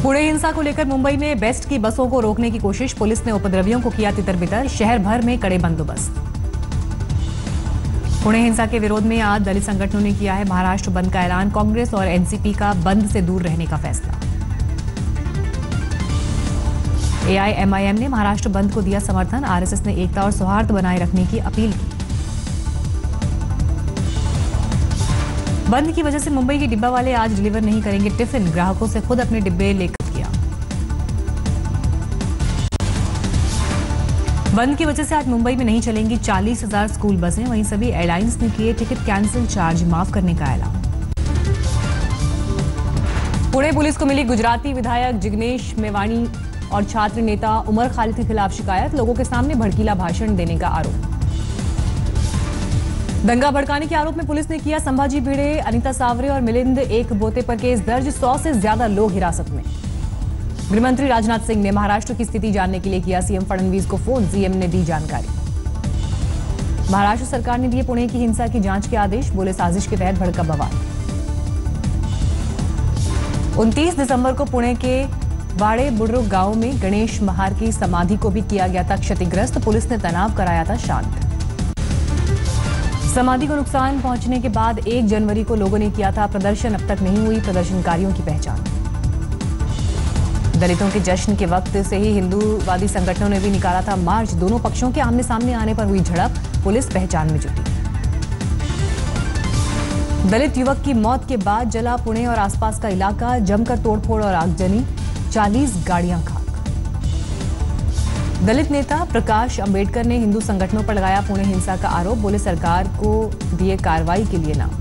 पुणे हिंसा को लेकर मुंबई में बेस्ट की बसों को रोकने की कोशिश, पुलिस ने उपद्रवियों को किया तितर-बितर, शहर भर में कड़े बंदोबस्त। पुणे हिंसा के विरोध में आज दलित संगठनों ने किया है महाराष्ट्र बंद का ऐलान, कांग्रेस और एनसीपी का बंद से दूर रहने का फैसला। एआईएमआईएम ने महाराष्ट्र बंद को दिया समर्थन, आरएसएस ने एकता और सौहार्द बनाए रखने की अपील की। बंद की वजह से मुंबई के डिब्बा वाले आज डिलीवर नहीं करेंगे टिफिन, ग्राहकों से खुद अपने डिब्बे लेकर किया। बंद की वजह से आज मुंबई में नहीं चलेंगी 40,000 स्कूल बसें, वहीं सभी एयरलाइंस ने किए टिकट कैंसिल, चार्ज माफ करने का ऐलान। पुणे पुलिस को मिली गुजराती विधायक जिग्नेश मेवाणी और छात्र नेता उमर खालिद के खिलाफ शिकायत, लोगों के सामने भड़कीला भाषण देने का आरोप। दंगा भड़काने के आरोप में पुलिस ने किया संभाजी भिड़े, अनिता सावरे और मिलिंद एक बोते पर केस दर्ज, 100 से ज्यादा लोग हिरासत में। गृहमंत्री राजनाथ सिंह ने महाराष्ट्र की स्थिति जानने के लिए किया सीएम फडणवीस को फोन, सीएम ने दी जानकारी। महाराष्ट्र सरकार ने दिए पुणे की हिंसा की जांच के आदेश, बोले साजिश के तहत भड़का बवाल। 29 दिसंबर को पुणे के वाड़े बुड्रुक गांव में गणेश महार की समाधि को भी किया गया था क्षतिग्रस्त, पुलिस ने तनाव कराया था शांत। समाधि को नुकसान पहुंचने के बाद 1 जनवरी को लोगों ने किया था प्रदर्शन, अब तक नहीं हुई प्रदर्शनकारियों की पहचान। दलितों के जश्न के वक्त से ही हिंदूवादी संगठनों ने भी निकाला था मार्च, दोनों पक्षों के आमने सामने आने पर हुई झड़प, पुलिस पहचान में जुटी। दलित युवक की मौत के बाद जला पुणे और आसपास का इलाका, जमकर तोड़फोड़ और आगजनी, 40 गाड़ियां खाक। दलित नेता प्रकाश अंबेडकर ने हिंदू संगठनों पर लगाया पुणे हिंसा का आरोप, बोले सरकार को दिए कार्रवाई के लिए नाम।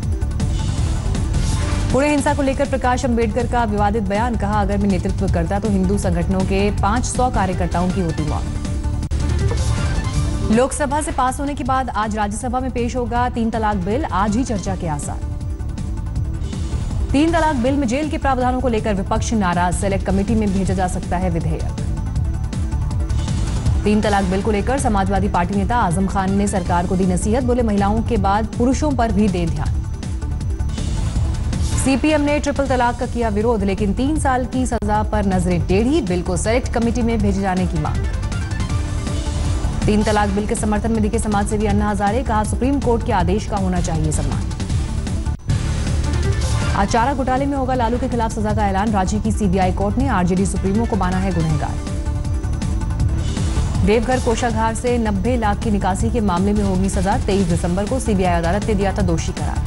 पुणे हिंसा को लेकर प्रकाश अंबेडकर का विवादित बयान, कहा अगर मैं नेतृत्व करता तो हिंदू संगठनों के 500 कार्यकर्ताओं की होती मौत। लोकसभा से पास होने के बाद आज राज्यसभा में पेश होगा 3 तलाक बिल, आज ही चर्चा के आसार। 3 तलाक बिल में जेल के प्रावधानों को लेकर विपक्ष नाराज, सेलेक्ट कमेटी में भेजा जा सकता है विधेयक। 3 तलाक बिल को लेकर समाजवादी पार्टी नेता आजम खान ने सरकार को दी नसीहत, बोले महिलाओं के बाद पुरुषों पर भी दे ध्यान। सीपीएम ने ट्रिपल तलाक का किया विरोध, लेकिन 3 साल की सजा पर नजरें टेढ़ी, बिल को सेलेक्ट कमेटी में भेजे जाने की मांग। 3 तलाक बिल के समर्थन में दिखे समाजसेवी अन्ना हजारे, कहा सुप्रीम कोर्ट के आदेश का होना चाहिए सम्मान। आज चारा घोटाले में होगा लालू के खिलाफ सजा का ऐलान, रांची की सीबीआई कोर्ट ने आरजेडी सुप्रीमो को माना है गुनहगार। देवघर कोषागार से 90 लाख की निकासी के मामले में होगी सजा, 23 दिसंबर को सीबीआई अदालत ने दिया था दोषी करार।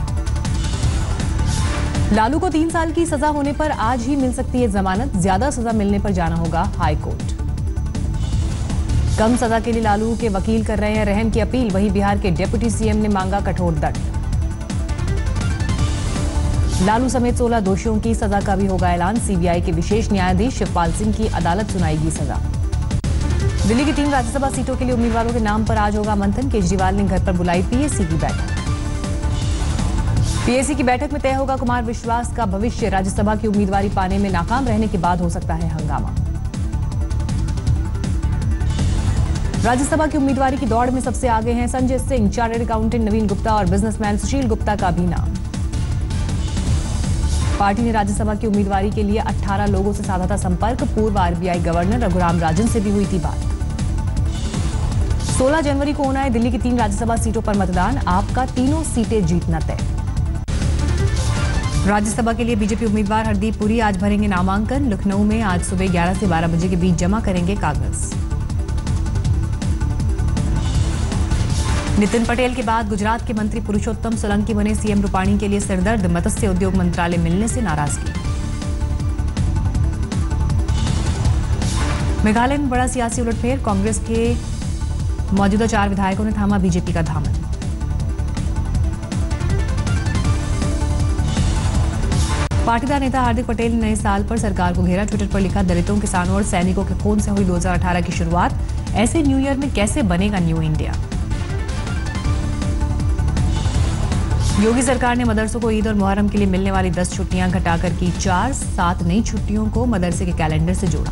लालू को 3 साल की सजा होने पर आज ही मिल सकती है जमानत, ज्यादा सजा मिलने पर जाना होगा हाई कोर्ट। कम सजा के लिए लालू के वकील कर रहे हैं रहम की अपील, वहीं बिहार के डिप्टी सीएम ने मांगा कठोर दंड। लालू समेत 16 दोषियों की सजा का भी होगा ऐलान, सीबीआई के विशेष न्यायाधीश शिवपाल सिंह की अदालत सुनाएगी सजा। दिल्ली की 3 राज्यसभा सीटों के लिए उम्मीदवारों के नाम पर आज होगा मंथन, केजरीवाल ने घर पर बुलाई पीएसी की बैठक। पीएसी की बैठक में तय होगा कुमार विश्वास का भविष्य, राज्यसभा की उम्मीदवारी पाने में नाकाम रहने के बाद हो सकता है हंगामा। राज्यसभा की उम्मीदवारी की दौड़ में सबसे आगे हैं संजय सिंह, चार्टर्ड अकाउंटेंट नवीन गुप्ता और बिजनेसमैन सुशील गुप्ता का भी नाम। पार्टी ने राज्यसभा की उम्मीदवारी के लिए 18 लोगों से साधा था संपर्क, पूर्व आरबीआई गवर्नर रघुराम राजन से भी हुई थी बात। 16 जनवरी को होना है दिल्ली की 3 राज्यसभा सीटों पर मतदान, आपका तीनों सीटें जीतना तय। राज्यसभा के लिए बीजेपी उम्मीदवार हरदीप पुरी आज भरेंगे नामांकन, लखनऊ में आज सुबह 11 से 12 बजे के बीच जमा करेंगे कागज। नितिन पटेल के बाद गुजरात के मंत्री पुरुषोत्तम सोलंकी बने सीएम, रूपाणी के लिए सिरदर्द, मत्स्य उद्योग मंत्रालय मिलने से नाराजगी। मेघालय में बड़ा सियासी उलटफेर, कांग्रेस के मौजूदा 4 विधायकों ने थामा बीजेपी का दामन। पाटीदार नेता हार्दिक पटेल ने नए साल पर सरकार को घेरा, ट्विटर पर लिखा दलितों, किसानों और सैनिकों के खून से हुई 2018 की शुरुआत, ऐसे न्यू ईयर में कैसे बनेगा न्यू इंडिया। योगी सरकार ने मदरसों को ईद और मुहर्रम के लिए मिलने वाली 10 छुट्टियां घटाकर की 4, 7 नई छुट्टियों को मदरसे के कैलेंडर से जोड़ा।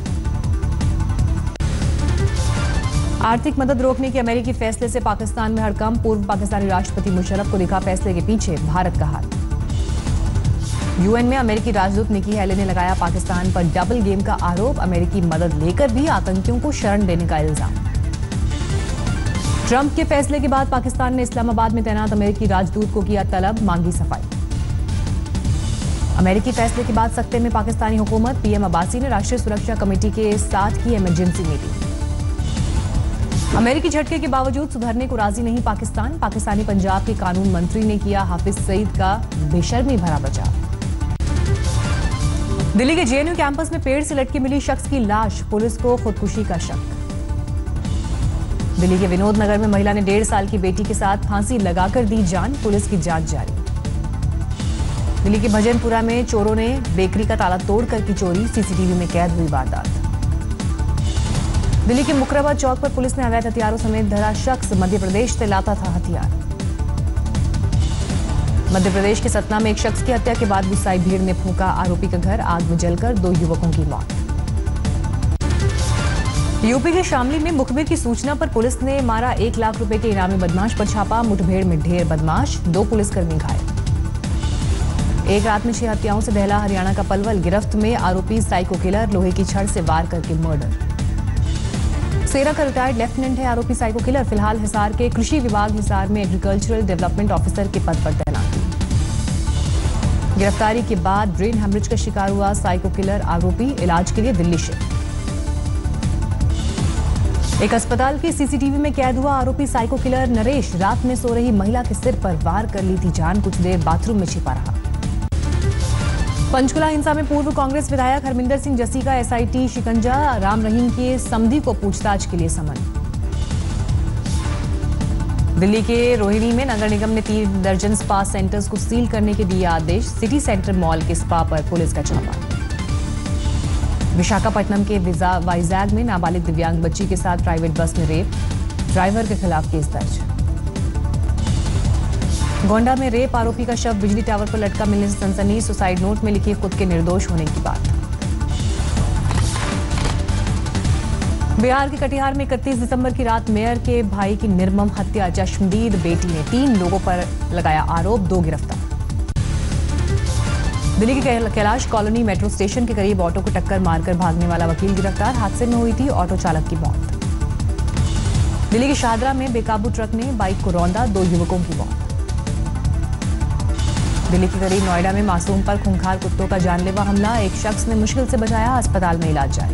आर्थिक मदद रोकने के अमेरिकी फैसले से पाकिस्तान में हड़कंप, पूर्व पाकिस्तानी राष्ट्रपति मुशर्रफ को दिखा फैसले के पीछे भारत का हाथ। यूएन में अमेरिकी राजदूत निकी हेली ने लगाया पाकिस्तान पर डबल गेम का आरोप। अमेरिकी मदद लेकर भी आतंकियों को शरण देने का इल्जाम। ट्रंप के फैसले के बाद पाकिस्तान ने इस्लामाबाद में तैनात अमेरिकी राजदूत को किया तलब, मांगी सफाई। अमेरिकी फैसले के बाद सख्ते में पाकिस्तानी हुकूमत। पीएम अब्बासी ने राष्ट्रीय सुरक्षा कमेटी के साथ की इमरजेंसी मीटिंग। अमेरिकी झटके के बावजूद सुधरने को राजी नहीं पाकिस्तान। पाकिस्तानी पंजाब के कानून मंत्री ने किया हाफिज सईद का बेशर्मी भरा बचाव। दिल्ली के जेएनयू कैंपस में पेड़ से लटकी मिली शख्स की लाश, पुलिस को खुदकुशी का शक। दिल्ली के विनोद नगर में महिला ने 1.5 साल की बेटी के साथ फांसी लगाकर दी जान, पुलिस की जांच जारी। दिल्ली के भजनपुरा में चोरों ने बेकरी का ताला तोड़कर की चोरी, सीसीटीवी में कैद हुई वारदात। दिल्ली के मुकरबा चौक पर पुलिस ने अवैध हथियारों समेत धरा शख्स, मध्य प्रदेश से लाता था हथियार। मध्य प्रदेश के सतना में एक शख्स की हत्या के बाद गुस्साई भीड़ ने फूंका आरोपी का घर, आग में जलकर 2 युवकों की मौत। यूपी के शामली में मुखबिर की सूचना पर पुलिस ने मारा 1 लाख रुपए के इनामी बदमाश पर छापा, मुठभेड़ में ढेर बदमाश, 2 पुलिसकर्मी घायल। एक रात में 6 हत्याओं से दहला हरियाणा का पलवल, गिरफ्त में आरोपी साइको किलर, लोहे की छड़ से वार करके मर्डर। सेना का रिटायर्ड लेफ्टिनेंट है आरोपी साइको किलर, फिलहाल हिसार के कृषि विभाग हिसार में एग्रीकल्चरल डेवलपमेंट ऑफिसर के पद पर तैनात। गिरफ्तारी के बाद ब्रेन हेमरेज का शिकार हुआ साइको किलर आरोपी, इलाज के लिए दिल्ली शिफ्ट। एक अस्पताल के सीसीटीवी में कैद हुआ आरोपी साइको किलर नरेश, रात में सो रही महिला के सिर पर वार कर ली थी जान, कुछ देर बाथरूम में छिपा रहा। पंचकुला हिंसा में पूर्व कांग्रेस विधायक हरमिंदर सिंह जस्सी का एसआईटी शिकंजा, राम रहीम के समधी को पूछताछ के लिए समन। दिल्ली के रोहिणी में नगर निगम ने 3 दर्जन स्पा सेंटर्स को सील करने के दिए आदेश, सिटी सेंटर मॉल के स्पा पर पुलिस का छापा। विशाखापट्टनम के वाइजैग में नाबालिग दिव्यांग बच्ची के साथ प्राइवेट बस में रेप, ड्राइवर के खिलाफ केस दर्ज। गोंडा में रेप आरोपी का शव बिजली टावर पर लटका मिलने से सनसनी, सुसाइड नोट में लिखी खुद के निर्दोष होने की बात। बिहार के कटिहार में 31 दिसंबर की रात मेयर के भाई की निर्मम हत्या, चश्मदीद बेटी ने 3 लोगों पर लगाया आरोप, 2 गिरफ्तार। दिल्ली के कैलाश कॉलोनी मेट्रो स्टेशन के करीब ऑटो को टक्कर मारकर भागने वाला वकील गिरफ्तार, हादसे में हुई थी ऑटो चालक की मौत। दिल्ली के शाहदरा में बेकाबू ट्रक ने बाइक को रौंदा, 2 युवकों की मौत। दिल्ली के करीब नोएडा में मासूम पर खूंखार कुत्तों का जानलेवा हमला, एक शख्स ने मुश्किल से बचाया, अस्पताल में इलाज जारी।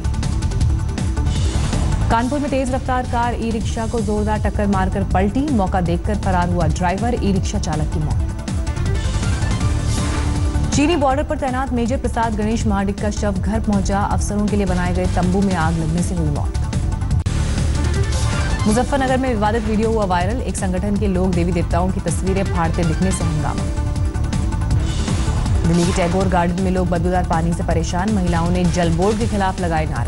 कानपुर में तेज रफ्तार कार ई रिक्शा को जोरदार टक्कर मारकर पलटी, मौका देखकर फरार हुआ ड्राइवर, ई रिक्शा चालक की मौत। चीनी बॉर्डर पर तैनात मेजर प्रसाद गणेश महाडिक का शव घर पहुंचा, अफसरों के लिए बनाए गए तंबू में आग लगने से हुई मौत। मुजफ्फरनगर में विवादित वीडियो हुआ वायरल, एक संगठन के लोग देवी देवताओं की तस्वीरें फाड़ते दिखने से हंगामा। दिल्ली के टैगोर गार्डन में लोग बदबूदार पानी से परेशान, महिलाओं ने जल बोर्ड के खिलाफ लगाए नारे।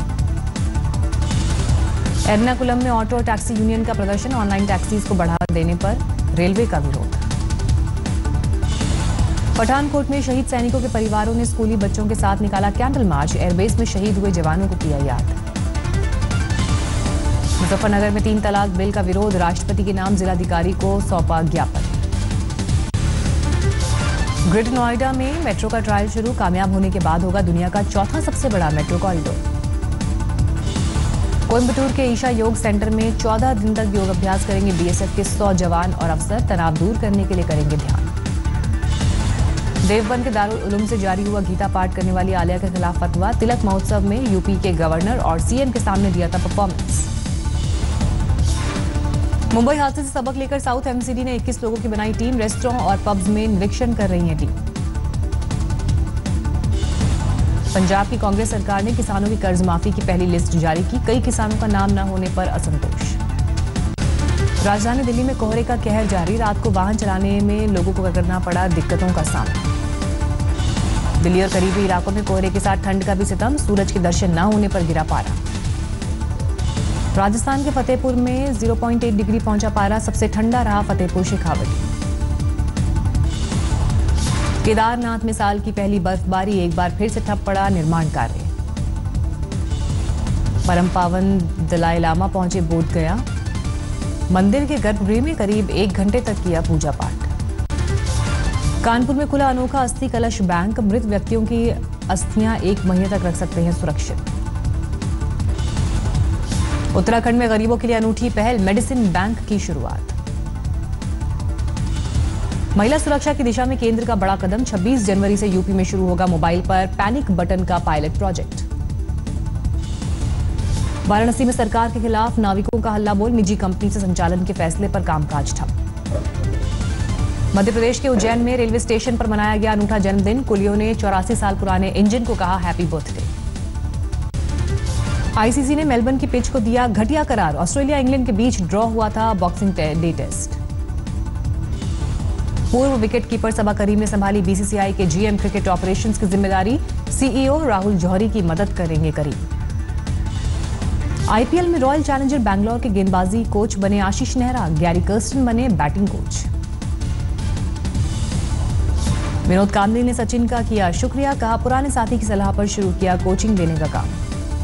एर्नाकुलम में ऑटो और टैक्सी यूनियन का प्रदर्शन, ऑनलाइन टैक्सीज को बढ़ावा देने पर रेलवे का विरोध। पठानकोट में शहीद सैनिकों के परिवारों ने स्कूली बच्चों के साथ निकाला कैंडल मार्च, एयरबेस में शहीद हुए जवानों को किया याद। मुजफ्फरनगर में 3 तलाक बिल का विरोध, राष्ट्रपति के नाम जिलाधिकारी को सौंपा ज्ञापन। ग्रेटर नोएडा में मेट्रो का ट्रायल शुरू, कामयाब होने के बाद होगा दुनिया का 4था सबसे बड़ा मेट्रो कॉरिडोर। कोयंबटूर के ईशा योग सेंटर में 14 दिन तक योग अभ्यास करेंगे बीएसएफ के 100 जवान और अफसर, तनाव दूर करने के लिए करेंगे ध्यान। देवबंद के दारुल उलूम से जारी हुआ गीता पाठ करने वाली आलिया के खिलाफ फतवा, तिलक महोत्सव में यूपी के गवर्नर और सीएम के सामने दिया था परफॉर्मेंस। मुंबई हादसे से सबक लेकर साउथ एमसीडी ने 21 लोगों की बनाई टीम, रेस्टोरेंट और पब्स में निरीक्षण कर रही है टीम। पंजाब की कांग्रेस सरकार ने किसानों की कर्ज माफी की पहली लिस्ट जारी की, कई किसानों का नाम न होने पर असंतोष। राजधानी दिल्ली में कोहरे का कहर जारी, रात को वाहन चलाने में लोगों को करना पड़ा दिक्कतों का सामना। दिल्ली और करीबी इलाकों में कोहरे के साथ ठंड का भी सितम, सूरज के दर्शन न होने पर गिरा पारा। राजस्थान के फतेहपुर में 0.8 डिग्री पहुंचा पारा, सबसे ठंडा रहा फतेहपुर शेखावटी। केदारनाथ में साल की पहली बर्फबारी, एक बार फिर से ठप पड़ा निर्माण कार्य। परम पावन दलाई लामा पहुंचे बोध गया, मंदिर के गर्भगृह में करीब 1 घंटे तक किया पूजा पाठ। कानपुर में खुला अनोखा अस्थि कलश बैंक। मृत व्यक्तियों की अस्थियां 1 महीने तक रख सकते हैं सुरक्षित। उत्तराखंड में गरीबों के लिए अनूठी पहल, मेडिसिन बैंक की शुरुआत। महिला सुरक्षा की दिशा में केंद्र का बड़ा कदम। 26 जनवरी से यूपी में शुरू होगा मोबाइल पर पैनिक बटन का पायलट प्रोजेक्ट। वाराणसी में सरकार के खिलाफ नाविकों का हल्ला बोल। निजी कंपनी से संचालन के फैसले पर कामकाज ठप। मध्य प्रदेश के उज्जैन में रेलवे स्टेशन पर मनाया गया अनूठा जन्मदिन। कुलियों ने 84 साल पुराने इंजन को कहा हैप्पी बर्थडे। आईसीसी ने मेलबर्न की पिच को दिया घटिया करार। ऑस्ट्रेलिया इंग्लैंड के बीच ड्रॉ हुआ था बॉक्सिंग डे टेस्ट। पूर्व विकेट कीपर सबा करीम ने संभाली बीसीसीआई के जीएम क्रिकेट ऑपरेशंस की जिम्मेदारी। सीईओ राहुल जौहरी की मदद करेंगे करीम। आईपीएल में रॉयल चैलेंजर बैंगलोर के गेंदबाजी कोच बने आशीष नेहरा। गैरी कर्स्टन बने बैटिंग कोच। विनोद कांबली ने सचिन का किया शुक्रिया। कहा पुराने साथी की सलाह पर शुरू किया कोचिंग देने का काम।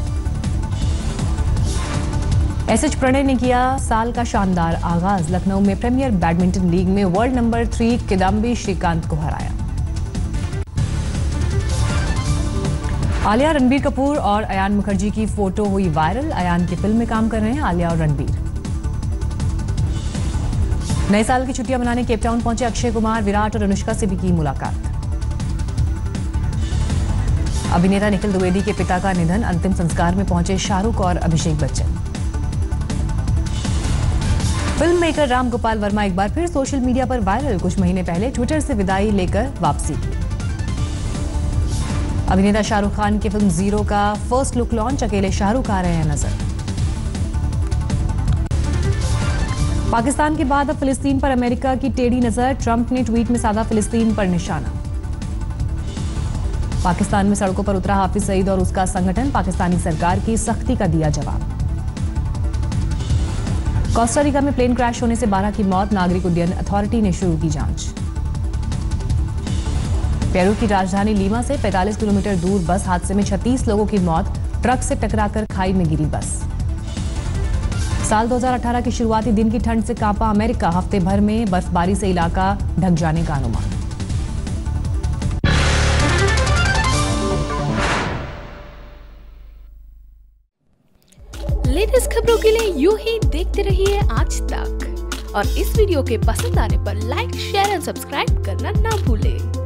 एसएच प्रणय ने किया साल का शानदार आगाज। लखनऊ में प्रीमियर बैडमिंटन लीग में वर्ल्ड नंबर 3 किदाम्बी श्रीकांत को हराया। आलिया, रणबीर कपूर और अयान मुखर्जी की फोटो हुई वायरल। अयान की फिल्म में काम कर रहे हैं आलिया और रणबीर। नए साल की छुट्टियां मनाने केप टाउन पहुंचे अक्षय कुमार। विराट और अनुष्का से भी की मुलाकात। अभिनेता निखिल द्विवेदी के पिता का निधन। अंतिम संस्कार में पहुंचे शाहरुख और अभिषेक बच्चन। फिल्म मेकर राम गोपाल वर्मा एक बार फिर सोशल मीडिया पर वायरल। कुछ महीने पहले ट्विटर से विदाई लेकर वापसी की। अभिनेता शाहरुख खान की फिल्म जीरो का फर्स्ट लुक लॉन्च। अकेले शाहरुख आ रहे हैं नजर। पाकिस्तान के बाद अब फिलिस्तीन पर अमेरिका की टेढ़ी नजर। ट्रंप ने ट्वीट में साधा फिलिस्तीन पर निशाना। पाकिस्तान में सड़कों पर उतरा हाफिज सईद और उसका संगठन। पाकिस्तानी सरकार की सख्ती का दिया जवाब। कोस्टारिका में प्लेन क्रैश होने से 12 की मौत। नागरिक उड्डयन अथॉरिटी ने शुरू की जांच। पेरू की राजधानी लीमा से 45 किलोमीटर दूर बस हादसे में 36 लोगों की मौत। ट्रक से टकराकर खाई में गिरी बस। साल 2018 की शुरुआती दिन की ठंड से कांपा अमेरिका। हफ्ते भर में बर्फबारी से इलाका ढक जाने का अनुमान। लेटेस्ट खबरों के लिए यूं ही देखते रहिए आज तक और इस वीडियो के पसंद आने पर लाइक, शेयर और सब्सक्राइब करना ना भूलें।